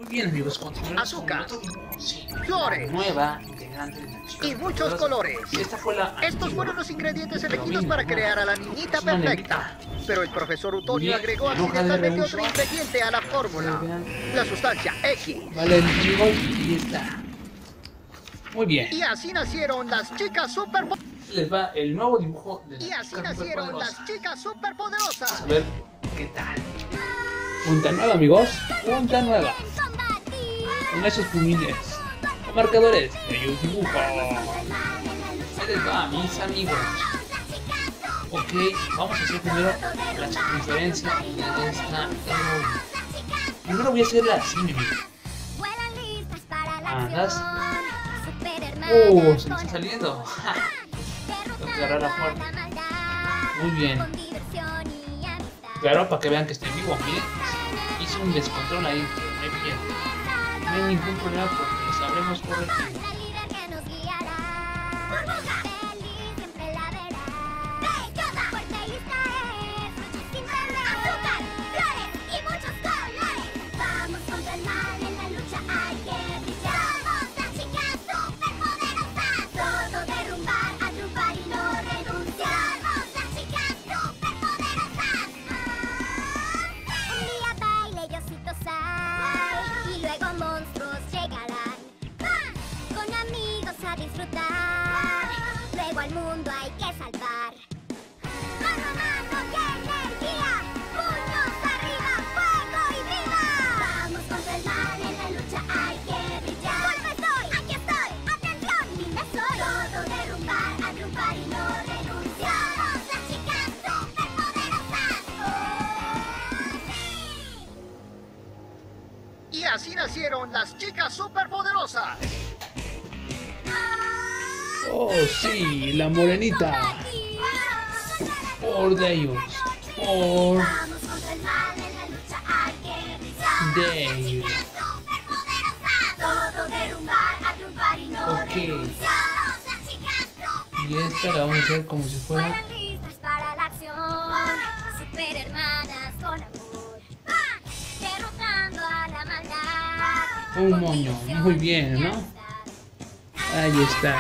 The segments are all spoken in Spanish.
Bien, amigos, continuamos Azúcar, con otro dibujo. Sí, flores nueva integrante de la chica y muchos superpoderosa. colores. Esta fue la Estos antigua. fueron los ingredientes Pero elegidos mira, para crear a la niñita es una perfecta. Pero el profesor Utonio Bien, agregó en hoja de accidentalmente otro reuso. ingrediente a la fórmula. Vean. La sustancia X. Vale, mis amigos, y está. Muy bien. Y así nacieron las chicas superpoderosas. Les va el nuevo dibujo de Y la así chica nacieron superpoderosa. las chicas superpoderosas. A ver qué tal. Punta nueva, amigos. Punta nueva. Con esos pumines. Marcadores de ellos dibujo. Ahí les va, mis amigos. Ok, vamos a hacer primero la circunferencia de esta heroína. Primero voy a hacerla así, mi amigo. Andas. Se me está saliendo. Tengo que agarrar la fuerte. Muy bien. Claro, para que vean que estoy vivo. Miren, hice un descontrol ahí. Muy bien. No hay ningún problema porque sabremos corregir. Al mundo hay que salvar. ¡Mano a mano y energía! ¡Puños arriba, fuego y viva! Vamos contra el mal, en la lucha hay que brillar. ¡Golpe estoy! ¡Aquí estoy! ¡Atención! ¡Linda soy! Todo derrumbar, agrupar y no renunciar. ¡Somos las chicas superpoderosas! ¡Oh, sí! Y así nacieron las chicas superpoderosas. Oh, sí, la morenita. Por de ellos. Por Vamos contra el mal, en la lucha hay que brillar. de ellos. Todo derrumbar, agrupar y no Ok. renunciar. Somos las chicas Y esta la vamos a hacer como si fuera. fueron listas para la acción. Super hermanas con amor. Derrotando a la maldad. Un moño. Muy bien, ¿no? Ahí está.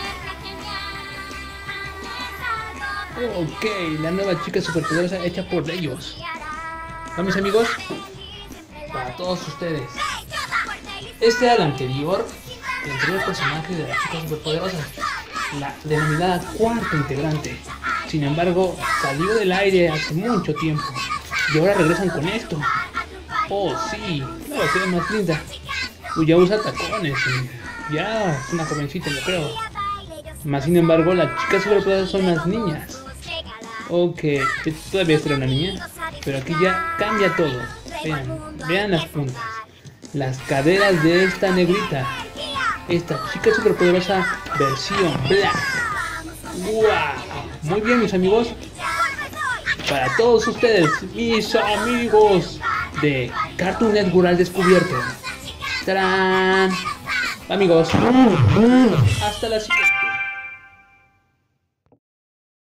Ok, la nueva chica superpoderosa hecha por ellos. ¿Va, mis amigos? Para todos ustedes. Este era el anterior personaje de la chica superpoderosa, la denominada cuarta integrante. Sin embargo, salió del aire hace mucho tiempo y ahora regresan con esto. Oh, sí, claro, se ve más linda. Pues ya usa tacones y ya es una jovencita, yo creo. Más sin embargo, las chicas superpoderosas son las niñas. Ok, todavía será una niña, pero aquí ya cambia todo. Vean las puntas, las caderas de esta negrita. Esta chica superpoderosa versión black. ¡Wow! Muy bien, mis amigos. Para todos ustedes, mis amigos de Cartoon Network al descubierto. ¡Tarán! Amigos, hasta la siguiente.